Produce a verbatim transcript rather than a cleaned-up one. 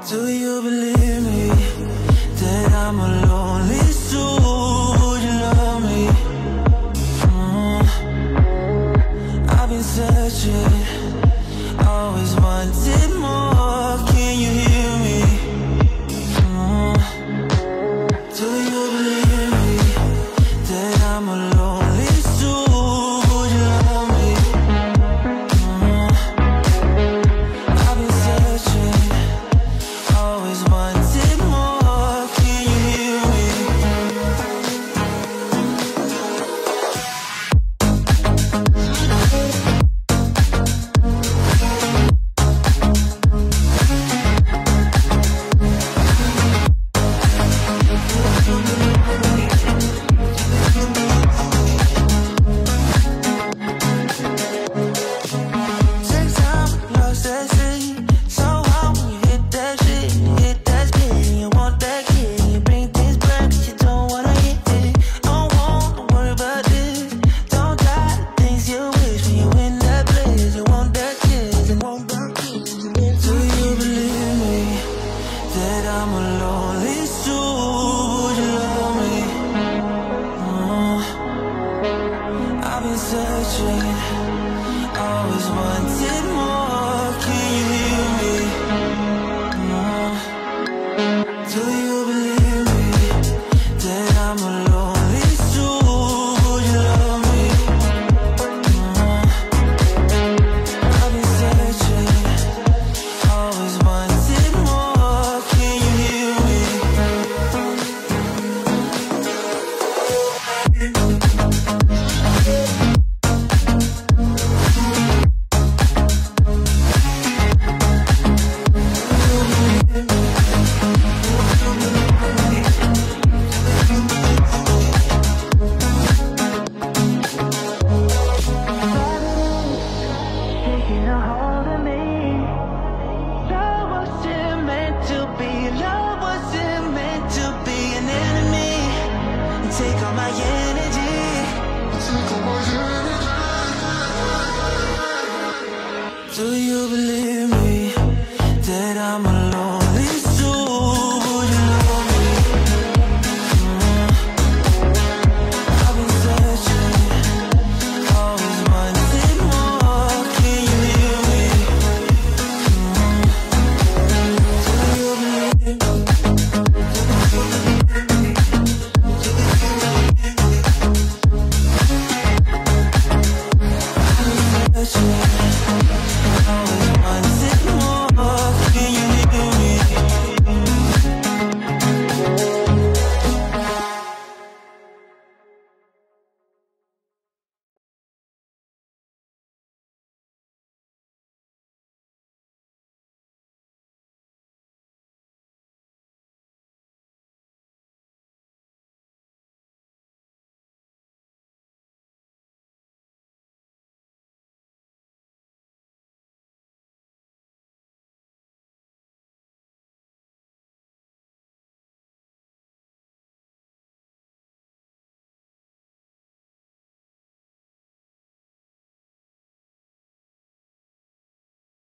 Do you believe me that I'm a lonely soul? Would you love me? Mm. I've been searching, always wanted more. Can you hear me? Mm. Do you believe me that I'm a lonely soul? Would you love me? Mm. I've been searching, always wanted more. Can you hear me? Takes time, lost at sea. So hard when you hit that shit, hit that spin. You want that kid, you bring things back, you don't wanna hit it. Don't wanna worry about this. Don't die the things you wish when you in that place. You want that kiss and want that kiss. Do you believe me that I'm a lonely soul? Would you love me? Mm. I've been searching, always wanted more. Can you hear me? Mm. Do you believe me that I'm a lonely soul? Would you love me? Mm. I've been searching, always wanted more. Can you hear me? Taking a hold of me. Love wasn't meant to be. Love wasn't meant to be an enemy. You take all my energy. Take all my energy. Do you believe me that I'm alone?